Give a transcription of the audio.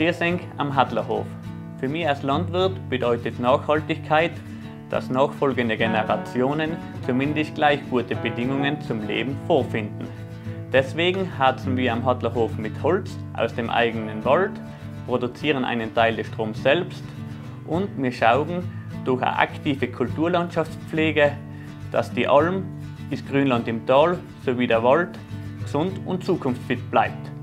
Wir sind am Hadlerhof. Für mich als Landwirt bedeutet Nachhaltigkeit, dass nachfolgende Generationen zumindest gleich gute Bedingungen zum Leben vorfinden. Deswegen heizen wir am Hadlerhof mit Holz aus dem eigenen Wald, produzieren einen Teil des Stroms selbst und wir schauen durch eine aktive Kulturlandschaftspflege, dass die Alm, das Grünland im Tal sowie der Wald gesund und zukunftsfit bleibt.